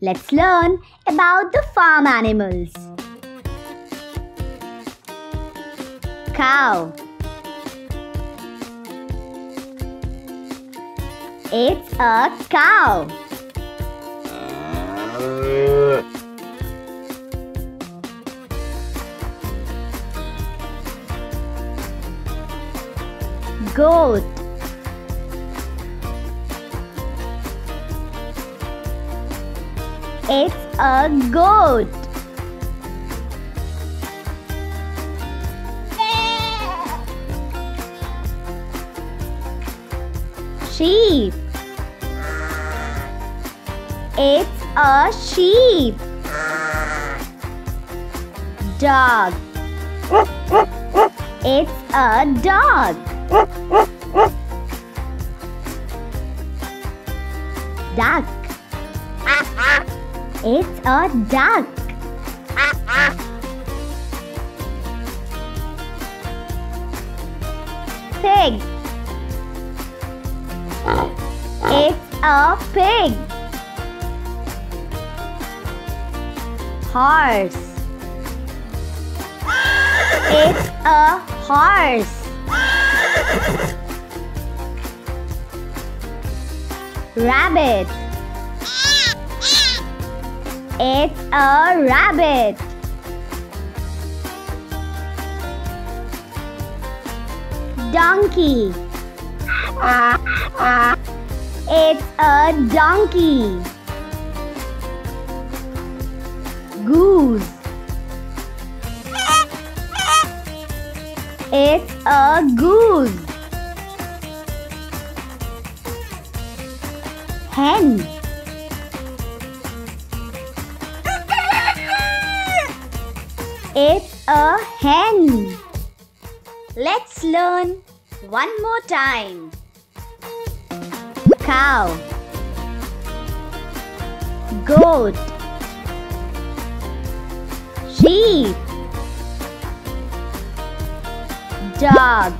Let's learn about the farm animals. Cow. It's a cow. Goat. It's a goat. Sheep. It's a sheep. Dog. It's a dog. Duck. It's a duck. Pig. It's a pig. Horse. It's a horse. Rabbit. It's a rabbit. Donkey. It's a donkey. Goose. It's a goose. Hen. It's a hen. Let's learn one more time. Cow. Goat. Sheep. Dog.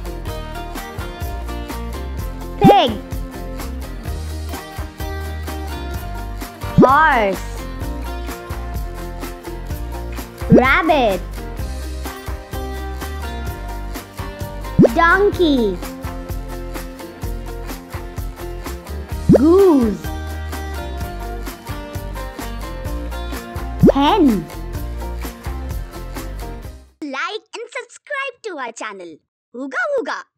Pig. Horse. Rabbit. Donkey. Goose. Hen. Like and subscribe to our channel. Uga Vugaaa.